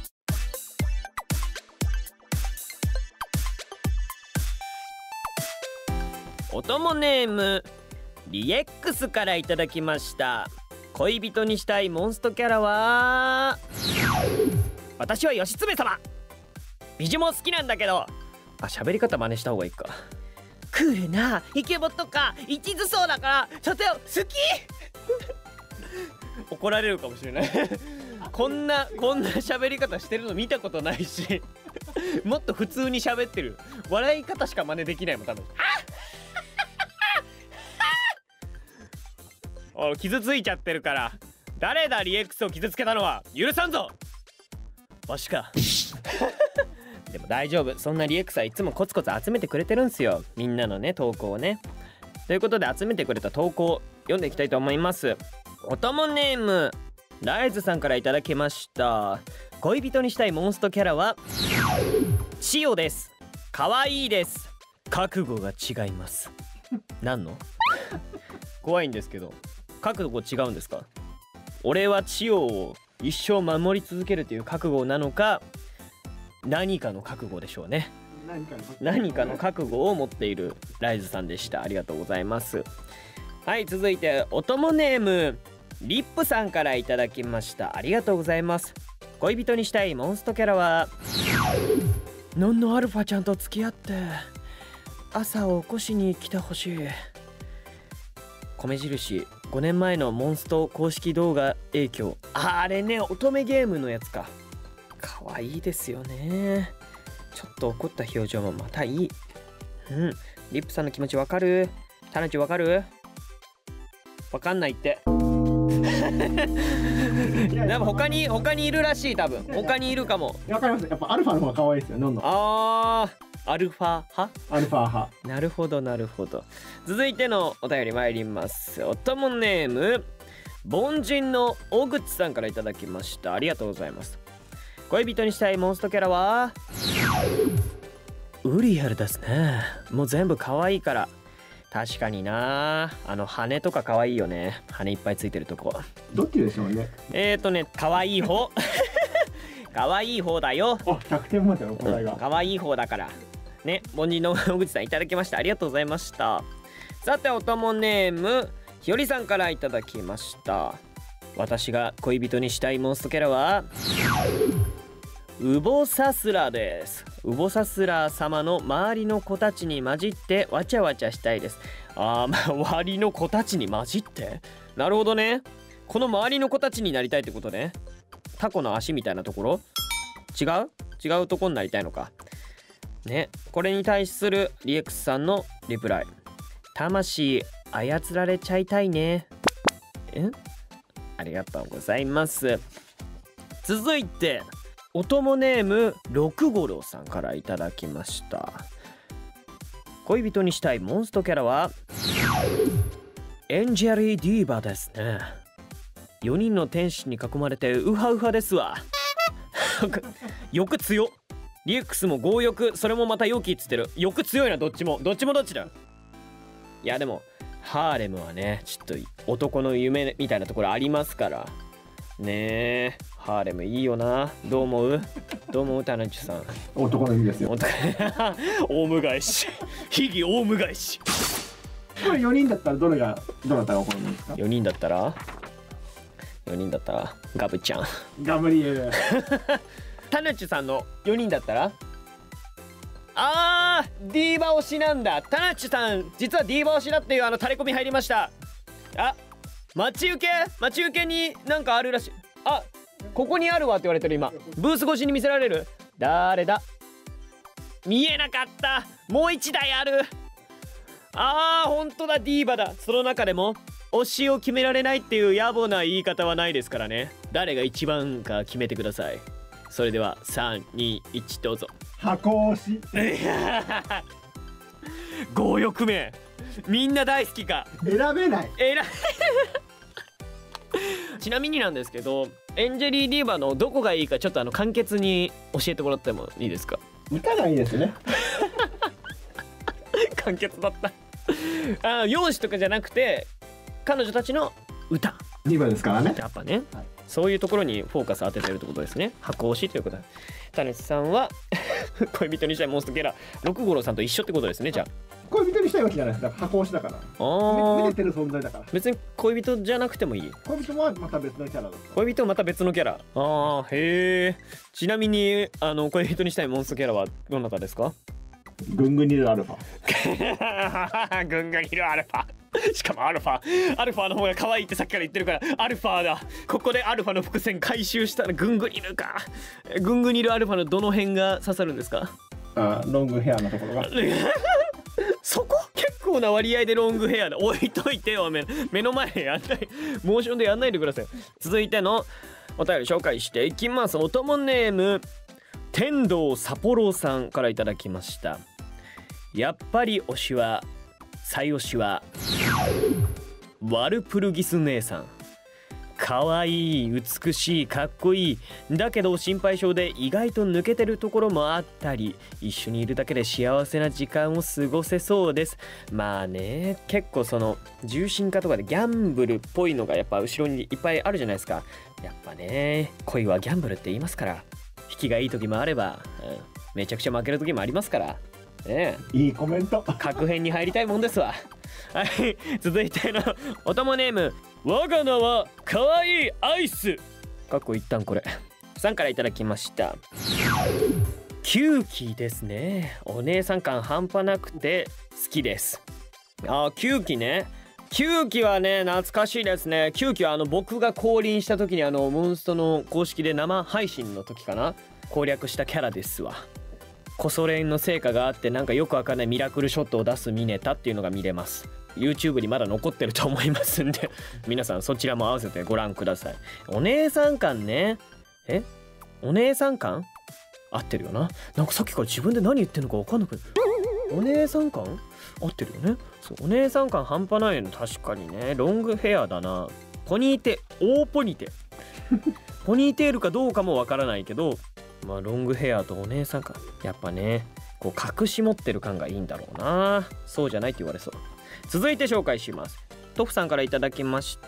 おともネームリエックスからいただきました。恋人にしたいモンストキャラは私は義経様。美女も好きなんだけど、あ、喋り方真似した方がいいか。クールなイケボとか一途そうだからとても好き怒られるかもしれないこんなこんな喋り方してるの見たことないしもっと普通に喋ってる。笑い方しか真似できないもん多分お傷ついちゃってるから。誰だリエックスを傷つけたのは。許さんぞ。わしかでも大丈夫、そんなリエックスはいつもコツコツ集めてくれてるんすよ、みんなのね投稿をね。ということで集めてくれた投稿読んでいきたいと思います。おともネームライズさんからいただきました。恋人にしたいモンストキャラは千代です。可愛いです。覚悟が違います何の怖いんですけど、覚悟違うんですか。俺は千代を一生守り続けるという覚悟なのか、何かの覚悟でしょうね。 何かの何かの覚悟を持っているライズさんでした。ありがとうございます。はい、続いておともネームリップさんからいただきました。ありがとうございます。恋人にしたいモンストキャラはのんのアルファちゃんと付き合って朝を起こしに来てほしい。米印ごねんまえのモンスト公式動画影響。あ、あれね、乙女ゲームのやつか。可愛いですよね。ちょっと怒った表情もまたいい。うん、リップさんの気持ちわかる。タナチわかる。わかんないってでも他に他にいるらしい。多分他にいるかも。 わかります。やっぱアルファの方が可愛いですよ。どんどん。 あー、アルファ派。 アルファ派。 なるほどなるほど。続いてのお便り参ります。おともネーム凡人の小口さんからいただきました。ありがとうございます。恋人にしたいモンストキャラはウリアルですね。もう全部可愛いから。確かにな、あの羽とか可愛いよね。羽いっぱいついてるとこ。 どっちでしょうね。 えーとね、可愛い方可愛い方だよ。 あ、ひゃくてん満点の答えが。 可愛い方だからね。凡人の小口さんいただきました。ありがとうございました。さておともネームひよりさんからいただきました。私が恋人にしたいモンストキャラはウボサスラです。ウボサスラ様の周りの子たちに混じってわちゃわちゃしたいです。あー、まあ、周りの子たちに混じって、なるほどね。この周りの子たちになりたいってことね。タコの足みたいなところ。違う違うとこになりたいのかね。これに対するリエックスさんのリプライ。魂操られちゃいたいね。え、ありがとうございます。続いておともネーム六五郎さんからいただきました。恋人にしたいモンストキャラはエンジェリー・ディーバですね。よにんの天使に囲まれてウハウハですわ欲強っ。リエックスも強欲、それもまた良きっつってる。欲強いな。どっちもどっちもどっちだ。いやでもハーレムはね、ちょっと男の夢みたいなところありますからねえ。ハーレムいいよな。どう思うどう思うタナチュさん。 男の意味ですよ。 オウム返し秘技オウム返し。 これよにんだったらどれがどなたが怒るんですか。 よにんだったらよにんだったらガブちゃん。 ガブリエル。 タナチュさんのよにんだったら、あー、ディーバ推しなんだ。タナチュさん実はディーバ推しだっていうあのタレコミ入りました。あ、待ち受け待ち受けになんかあるらしい。あ、ここにあるわって言われてる。今ブース越しに見せられる。誰だ。見えなかった。もう一台ある。あー、ほんとだ、ディーバだ。その中でも推しを決められないっていう野暮な言い方はないですからね。誰が一番か決めてください。それではさんにいちどうぞ。 箱推し。 強欲名みんな大好きか。 選べない。 えらちなみになんですけど、エンジェリー・ディーバのどこがいいかちょっとあの簡潔に教えてもらってもいいですか。 歌がいいですね。 簡潔だったあ、容姿とかじゃなくて彼女たちの歌。 ディーバですからね。 やっぱね、 はい、 そういうところにフォーカス当ててるってことですね。箱推しということで、タネスさんは恋人にしたいモンストキャラ六五郎さんと一緒ってことですね。じゃあ恋人にしたいわけじゃないです。だから箱推しだから。 ああめめでてる存在だから。 別に恋人じゃなくてもいい。 恋人はまた別のキャラだった。 恋人はまた別のキャラ。ああへえ。ちなみにあの恋人にしたいモンストキャラはどなたですか？ ぐんぐんにいるアルファ。 ぐんぐんいるアルファ。しかもアルファアルファの方が可愛いってさっきから言ってるからアルファだ。ここでアルファの伏線回収したらぐんぐんいるか。ぐんぐんいるアルファのどの辺が刺さるんですか？ あロングヘアのところが。 そこ結構な割合でロングヘアで置いといてよ。目目の前でやんない、モーションでやんないでください。続いてのお便り紹介していきます。おともネーム天童札幌さんからいただきました。やっぱり推しは最推しはワルプルギス姉さん。かわいい、美しい、かっこいい。だけど心配性で意外と抜けてるところもあったり、一緒にいるだけで幸せな時間を過ごせそうです。まあね、結構その重心化とかでギャンブルっぽいのがやっぱ後ろにいっぱいあるじゃないですか。やっぱね、恋はギャンブルって言いますから。引きがいい時もあれば、うん、めちゃくちゃ負ける時もありますから。ね、 いいコメント。 確変に入りたいもんですわ。はい、続いてのおともネーム我が名はかわいいアイスかっこ一旦これさんからいただきました。キューキーですね。お姉さん感半端なくて好きです。あーキューキーね。キューキーはね懐かしいですね。キューキーはあの僕が降臨した時にあのモンストの公式で生配信の時かな攻略したキャラですわ。コソ練の成果があってなんかよくわかんないミラクルショットを出すミネタっていうのが見れます。 YouTube にまだ残ってると思いますんで皆さんそちらも合わせてご覧ください。お姉さん感ね。えお姉さん感合ってるよな。なんかさっきから自分で何言ってんのかわかんなくてお姉さん感合ってるよね。そうお姉さん感半端ないの。確かにね。ロングヘアだな。ポニーテ大ポニテポニーテールかどうかもわからないけど、まあロングヘアとお姉さん感やっぱねこう隠し持ってる感がいいんだろうな。そうじゃないって言われそう。続いて紹介します。トフさんからいただきました。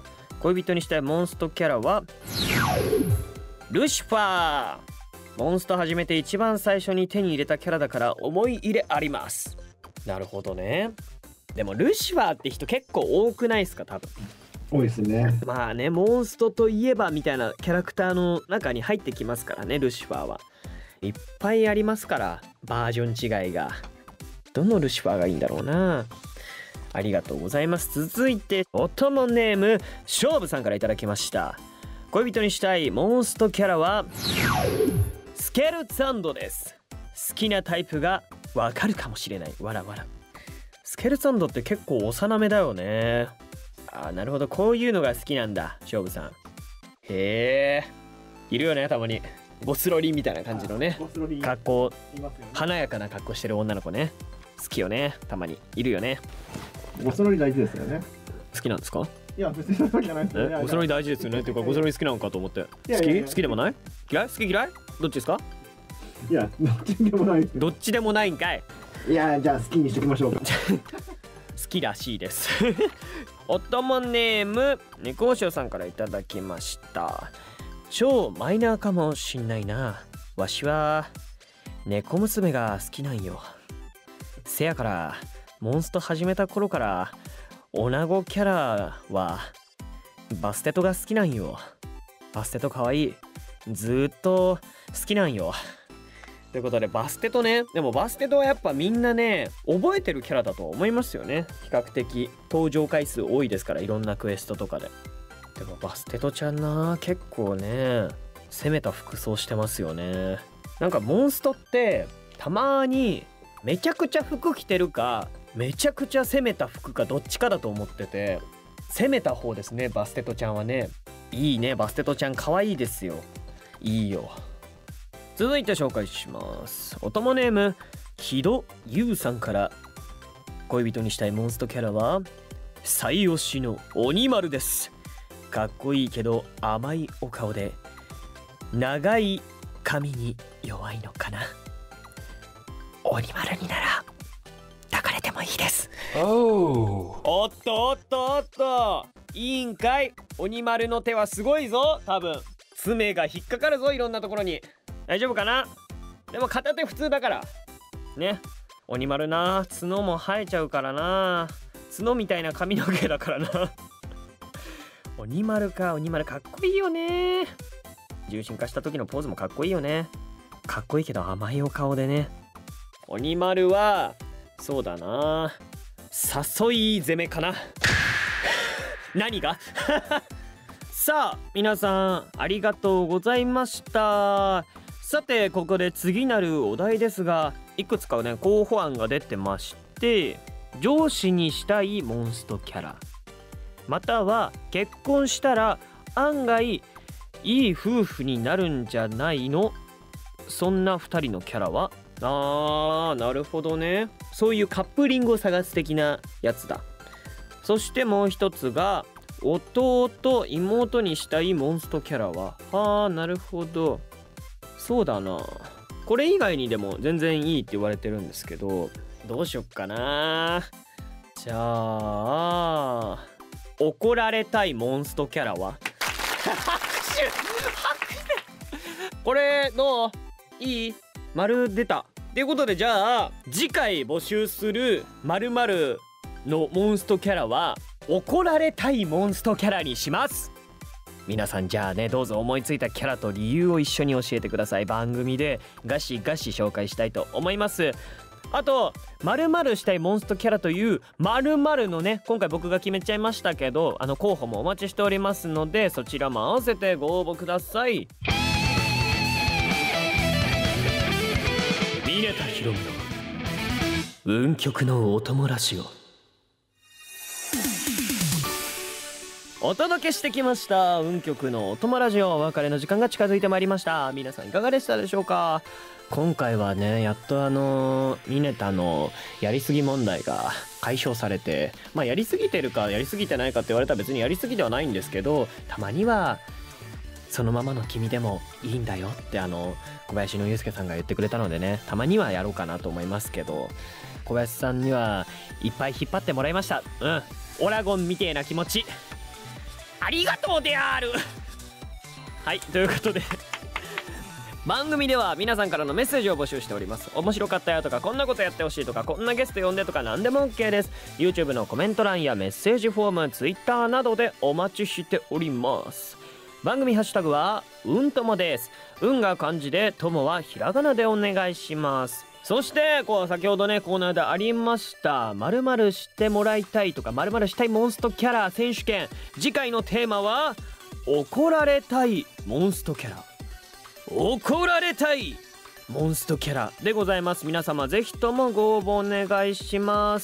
恋人にしたいモンストキャラはルシファー。モンスト始めて一番最初に手に入れたキャラだから思い入れあります。なるほどね。でもルシファーって人結構多くないですか？多分多いですね。 まあねモンストといえばみたいなキャラクターの中に入ってきますからね。ルシファーはいっぱいありますからバージョン違いが。どのルシファーがいいんだろうな。ありがとうございます。続いておともネーム勝負さんからいただきました。恋人にしたいモンストキャラはスケルツァンドです。好きなタイプがわかるかもしれない。わらわら。スケルツァンドって結構幼めだよね。あーなるほど、こういうのが好きなんだ勝負さん。へえいるよねたまにゴスロリみたいな感じのね格好、華やかな格好してる女の子ね。好きよね。たまにいるよね。 ゴスロリ大事ですよね。 好きなんですか？ いや別にそういうわけじゃないですよね。 ゴスロリ大事ですよねっていうかゴスロリ好きなのかと思って。好いやいやいやき好きでもない？嫌い？好き嫌い？どっちですか？ いやどっちでもないですよ。 どっちでもないんかい。 いやじゃあ好きにしておきましょうか。 好きらしいですおともネーム猫塩さんからいただきました。超マイナーかもしんないな。わしは猫娘が好きなんよ。せやからモンスト始めた頃から女子キャラはバステトが好きなんよ。バステトかわいい。ずーっと好きなんよ。ということでバステトね。でもバステトはやっぱみんなね覚えてるキャラだと思いますよね。比較的登場回数多いですからいろんなクエストとかで。でもバステトちゃんな結構ね攻めた服装してますよね。なんかモンストってたまにめちゃくちゃ服着てるかめちゃくちゃ攻めた服かどっちかだと思ってて、攻めた方ですねバステトちゃんはね。いいねバステトちゃん可愛いですよ。いいよ。続いて紹介します。おともネーム木戸優さんから。恋人にしたいモンストキャラは最推しの鬼丸です。かっこいいけど甘いお顔で長い髪に弱いのかな。鬼丸になら抱かれてもいいです。おおっとおっとおっといいんかい。鬼丸の手はすごいぞ。多分爪が引っかかるぞいろんなところに。大丈夫かな。でも片手普通だからね。 鬼丸な、角も生えちゃうからな。角みたいな髪の毛だからな。鬼丸か、鬼丸かっこいいよね。重心化した時のポーズもかっこいいよね。かっこいいけど甘いお顔でね。鬼丸はそうだな、誘い攻めかな。何がさあ皆さんありがとうございました。さてここで次なるお題ですが、いくつかね候補案が出てまして、上司にしたいモンストキャラ、または結婚したら案外いい夫婦になるんじゃないの、そんなふたりのキャラは。あー、なるほどね。そういうカップリングを探す的なやつだ。そしてもう一つが弟妹にしたいモンストキャラは。はあ、なるほど。そうだな、これ以外にでも全然いいって言われてるんですけど、どうしよっかな。じゃあ怒られたいモンストキャラは。これどう？いい？丸出た。ということで、じゃあ次回募集する〇〇のモンストキャラは怒られたいモンストキャラにします。皆さんじゃあね、どうぞ思いついたキャラと理由を一緒に教えてください。番組でガシガシ紹介したいと思います。あと〇〇したいモンストキャラという〇〇のね、今回僕が決めちゃいましたけど、あの候補もお待ちしておりますので、そちらも合わせてご応募ください。峰田ひろみの運極のお供ラジオ、お届けしてきました運極のお供ラジオ。お別れの時間が近づいてまいりました。皆さんいかがでしたでしょうか。今回はね、やっとあのミネタのやりすぎ問題が解消されて、まあやりすぎてるかやりすぎてないかって言われたら別にやりすぎではないんですけど、たまにはそのままの君でもいいんだよってあの小林のゆうすけさんが言ってくれたのでね、たまにはやろうかなと思いますけど、小林さんにはいっぱい引っ張ってもらいました。うん、オラゴンみてえな気持ちありがとうである。はい、ということで番組では皆さんからのメッセージを募集しております。面白かったよとか、こんなことやってほしいとか、こんなゲスト呼んでとか何でも OK です。 YouTube のコメント欄やメッセージフォーム、 Twitter などでお待ちしております。番組ハッシュタグはうんともです。運が漢字で、ともはひらがなでお願いします。そしてこう先ほどねコーナーでありました〇〇してもらいたいとか〇〇したいモンストキャラ選手権、次回のテーマは怒られたいモンストキャラ、怒られたいモンストキャラでございます。皆様ぜひともご応募お願いします。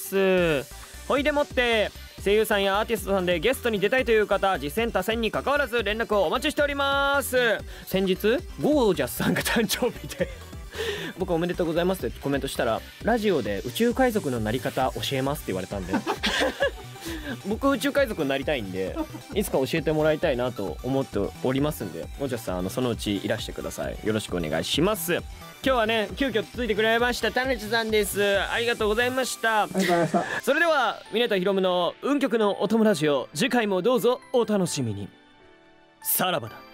ほいでもって声優さんやアーティストさんでゲストに出たいという方、次戦他戦に関わらず連絡をお待ちしております。先日ゴージャスさんが誕生日で僕おめでとうございますってコメントしたら、ラジオで宇宙海賊のなり方教えますって言われたんで僕宇宙海賊になりたいんで、いつか教えてもらいたいなと思っておりますんで、ゴージャスさんあのそのうちいらしてください。よろしくお願いします。今日はね急遽ついてくれましたタネチさんです。ありがとうございました。 ありがとうございました。 それでは峰田ひろむの運極のお友ラジオ、次回もどうぞお楽しみに。さらばだ。